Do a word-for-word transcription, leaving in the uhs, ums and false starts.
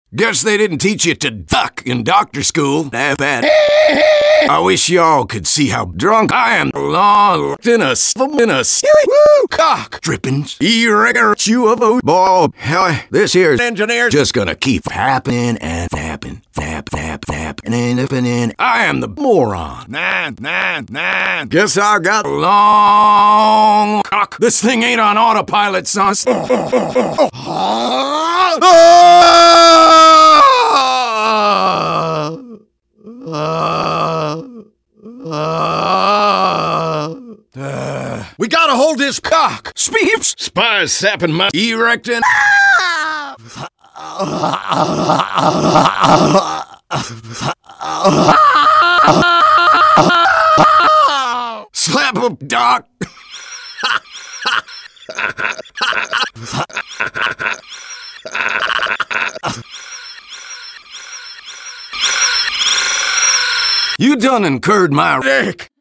Guess they didn't teach you to duck in doctor school. That bad. I wish y'all could see how drunk I am. Long in a in a woo cock drippings. Erect you of a ball. Hell, this here's engineer just gonna keep happening and happen, nap, nap, nap, and in. I am the moron. Nine, nine, nine. Guess I got a long cock. This thing ain't on autopilot, son. Uh, we gotta hold this cock. Speeps. Spies sapping my erecting. Slap him, doc. You done incurred my dick.